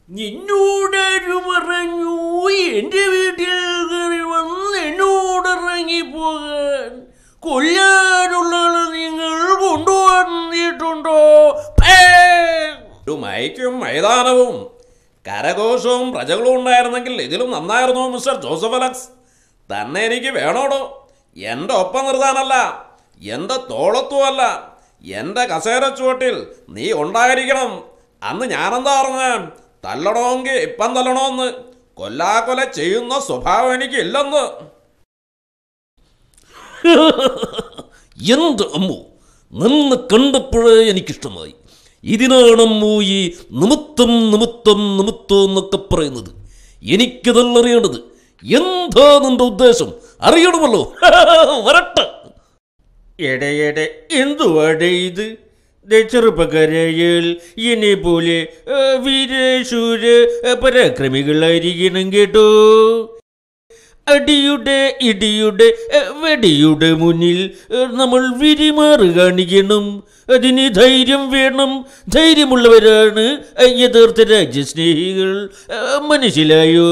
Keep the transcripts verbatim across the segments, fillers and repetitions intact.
നിന്നോടാരു പറഞ്ഞു എൻ്റെ വീട്ടിൽ കയറി വന്ന് എന്നോടിറങ്ങിപ്പോകാൻ? കൊല്ലാനുള്ള നിങ്ങൾ കൊണ്ടുവന്നിട്ടുണ്ടോ? മൈക്കും മൈതാനവും കരഘോഷവും പ്രജകളും ഉണ്ടായിരുന്നെങ്കിൽ ഇതിലും നന്നായിരുന്നു മിസ്റ്റർ ജോസഫ് അലക്സ്. തന്നെ എനിക്ക് വേണോടോ. എൻ്റെ ഒപ്പം നിർത്താനല്ല, എൻ്റെ തോളത്തുമല്ല, എൻ്റെ കസേര ചുവട്ടിൽ നീ ഉണ്ടായിരിക്കണം. അന്ന് ഞാനെന്താ പറഞ്ഞ? തല്ലണമെങ്കിൽ ഇപ്പം തല്ലണമെന്ന്. കൊല്ലാക്കൊല ചെയ്യുന്ന സ്വഭാവം എനിക്കില്ലെന്ന്. എന്ത് അമ്മു, നിന്ന് കണ്ടപ്പോഴേ എനിക്കിഷ്ടമായി. ഇതിനാണമ്മു ഈ നിമിത്തം നിമിത്തം നിമിത്തം എന്നൊക്കെ പറയുന്നത്. എനിക്കതല്ല അറിയേണ്ടത്. എന്താ നിന്റെ ഉദ്ദേശം അറിയണമല്ലോ. വരട്ടെ. എടയെടെ എന്തുവാടെ ഇത്? ചെറുപ്പക്കാരായാൽ എന്നെ പോലെ വീരശൂര പരാക്രമികളായിരിക്കണം കേട്ടോ. അടിയുടെ ഇടിയുടെ വെടിയുടെ മുന്നിൽ നമ്മൾ വിരിമാറ് കാണിക്കണം. അതിന് ധൈര്യം വേണം. ധൈര്യമുള്ളവരാണ് യഥാർത്ഥ രാജ്യസ്നേഹികൾ. മനസ്സിലായോ?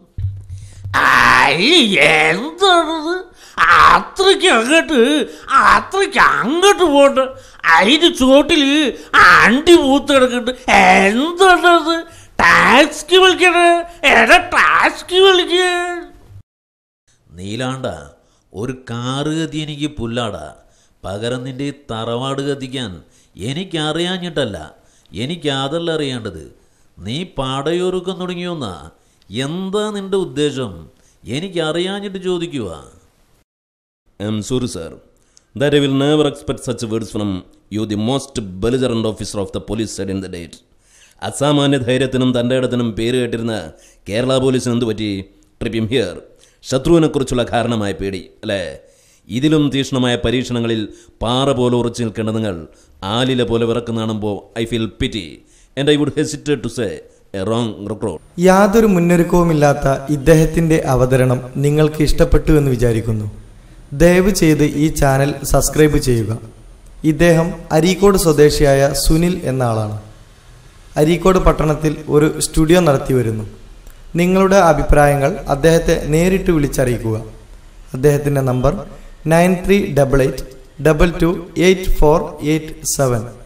എന്താണത്? അത്രയ്ക്ക് അങ്ങോട്ട് അത്രയ്ക്ക് അങ്ങോട്ട് പോണ്ട. അതിന് ചുവട്ടിൽ അണ്ടി പൂത്ത് കിടക്കുന്നുണ്ട്. എന്താണത്? ടാക്സി വിളിക്കണ എടാ, ടാക്സി വിളിക്കാൻ. നീലാണ്ട, ഒരു കാറ് കത്തി എനിക്ക് പുല്ലാടാ. പകരം നിൻ്റെ തറവാട് കത്തിക്കാൻ എനിക്കറിയാഞ്ഞിട്ടല്ല, എനിക്ക് അതല്ല അറിയേണ്ടത്. നീ പാടയൊരുക്കം തുടങ്ങിയോന്നാ. എന്താ നിൻ്റെ ഉദ്ദേശം? എനിക്കറിയാഞ്ഞിട്ട് ചോദിക്കുക. I am sorry sir, that I will never expect such words from you, the most belligerent officer of the police said in the date. അസാമാന്യ ധൈര്യത്തിനും തൻ്റെ ഇടത്തിനും പേര് കേട്ടിരുന്ന കേരള പോലീസിന് എന്തു പറ്റി? Trip him here. ശത്രുവിനെക്കുറിച്ചുള്ള കാരണമായ പേടി അല്ലേ? ഇതിലും തീക്ഷ്ണമായ പരീക്ഷണങ്ങളിൽ പാറ പോലെ ഉറച്ചു നിൽക്കേണ്ട നിങ്ങൾ ആലില പോലെ വിറക്കുന്ന കാണുമ്പോൾ I feel pity and I would hesitate to say a wrong recruit. യാതൊരു മുന്നൊരുക്കവുമില്ലാത്ത ഇദ്ദേഹത്തിൻ്റെ അവതരണം നിങ്ങൾക്ക് ഇഷ്ടപ്പെട്ടു എന്ന് വിചാരിക്കുന്നു. ദയവ് ചെയ്ത് ഈ ചാനൽ സബ്സ്ക്രൈബ് ചെയ്യുക. ഇദ്ദേഹം അരീക്കോട് സ്വദേശിയായ സുനിൽ എന്ന ആളാണ്. അരീക്കോട് പട്ടണത്തിൽ ഒരു സ്റ്റുഡിയോ നടത്തി വരുന്നു. നിങ്ങളുടെ അഭിപ്രായങ്ങൾ അദ്ദേഹത്തെ നേരിട്ട് വിളിച്ചറിയിക്കുക. അദ്ദേഹത്തിൻ്റെ number nine three double eight double two eight four eight seven.